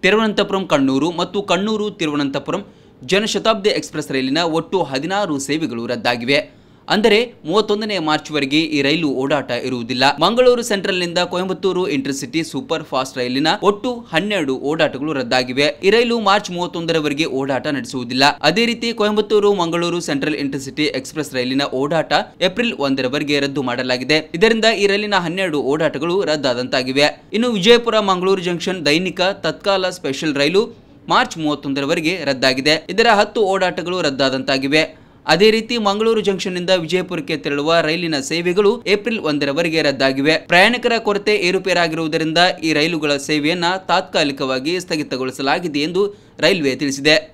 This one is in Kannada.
ತಿರುವನಂತಪುರಂ ಕಣ್ಣೂರು ಮತ್ತು ಕಣ್ಣೂರು ತಿರುವನಂತಪುರಂ ಜನಶತಾಬ್ದಿ ಎಕ್ಸ್‌ಪ್ರೆಸ್ ರೈಲಿನ ಒಟ್ಟು 16 ಸೇವೆಗಳು ರದ್ದಾಗಿವೆ. ಅಂದರೆ 31ನೇ ಮಾರ್ಚ್ವರೆಗೆ ಈ ರೈಲು ಓಡಾಟ ಇರುವುದಿಲ್ಲ. ಮಂಗಳೂರು ಸೆಂಟ್ರಲ್ನಿಂದ ಕೊಯಂಬತ್ತೂರು ಇಂಟರ್ಸಿಟಿ ಸೂಪರ್ ಫಾಸ್ಟ್ ರೈಲಿನ ಒಟ್ಟು 12 ಓಡಾಟಗಳು ರದ್ದಾಗಿವೆ. ಈ ರೈಲು ಮಾರ್ಚ್ 31ರವರೆಗೆ ಓಡಾಟ ನಡೆಸುವುದಿಲ್ಲ. ಅದೇ ರೀತಿ Coimbatore Mangaluru central intercity express ರೈಲಿನ ಓಡಾಟ ಏಪ್ರಿಲ್ 1ರವರೆಗೆ ರದ್ದು ಮಾಡಲಾಗಿದೆ. ಇದರಿಂದ ಈ ರೈಲಿನ 12 ಓಡಾಟಗಳು ರದ್ದಾದಂತಾಗಿವೆ. ಇನ್ನು ವಿಜಯಪುರ ಮಂಗಳೂರು ಜಂಕ್ಷನ್ ದೈನಿಕ ತತ್ಕಾಲ ಸ್ಪೆಷಲ್ ರೈಲು ಮಾರ್ಚ್ 31ರವರೆಗೆ ರದ್ದಾಗಿದೆ. ಇದರ 10 ಓಡಾಟಗಳು ರದ್ದಾದಂತಾಗಿವೆ. ಅದೇ ರೀತಿ ಮಂಗಳೂರು ಜಂಕ್ಷನ್ನಿಂದ ವಿಜಯಪುರಕ್ಕೆ ತೆರಳುವ ರೈಲಿನ ಸೇವೆಗಳು ಏಪ್ರಿಲ್ 1ರವರೆಗೆ ರದ್ದಾಗಿವೆ. ಪ್ರಯಾಣಿಕರ ಕೊರತೆ ಏರುಪೇರಾಗಿರುವುದರಿಂದ ಈ ರೈಲುಗಳ ಸೇವೆಯನ್ನ ತಾತ್ಕಾಲಿಕವಾಗಿ ಸ್ಥಗಿತಗೊಳಿಸಲಾಗಿದೆ ಎಂದು ರೈಲ್ವೆ ತಿಳಿಸಿದೆ.